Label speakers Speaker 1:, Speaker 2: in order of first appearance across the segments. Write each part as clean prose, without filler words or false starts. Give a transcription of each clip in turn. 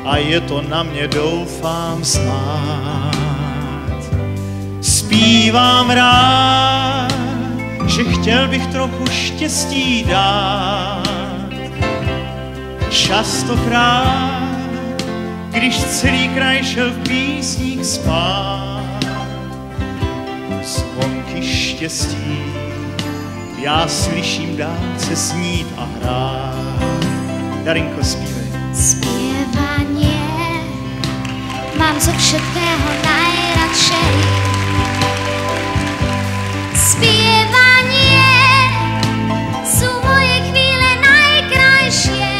Speaker 1: a je to na mě, doufám, snad. Zpívám rád, že chtěl bych trochu štěstí dát. Častokrát, když celý kraj šel v písních spát, zvonky štěstí já slyším dálce znít a hrát. Darinko, zpívej.
Speaker 2: Zpěvanie mám zo všetkého najradšej. Zpěvanie sú moje chvíle najkrajšie.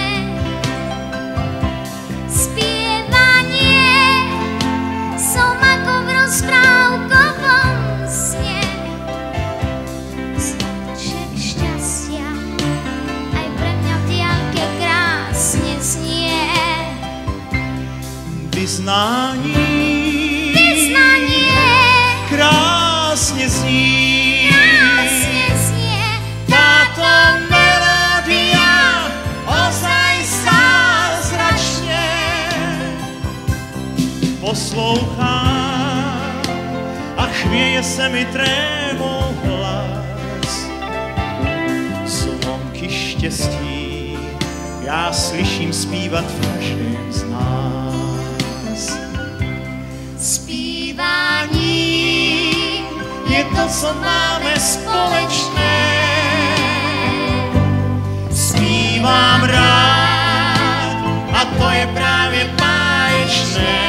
Speaker 2: Zpěvanie som ako v rozprávkovom sne. Zvonček šťastia aj pre mňa v diaľke krásne znie.
Speaker 1: Vyznání krásně zní. Táto melódia ozaj zázračně poslouchám a chvěje se mi trémou hlas. Zvonky štěstí já slyším zpívat v každém z nás. Zpívání je to, co máme společné. Zpívám rád a to je právě báječné.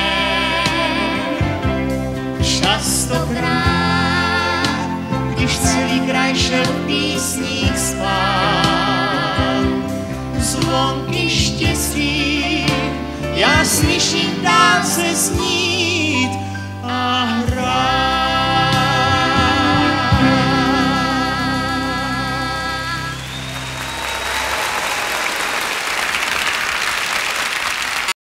Speaker 1: Častokrát, když celý kraj šel v písních spát, zvonky štěstí já slyším dálce znít a hrát.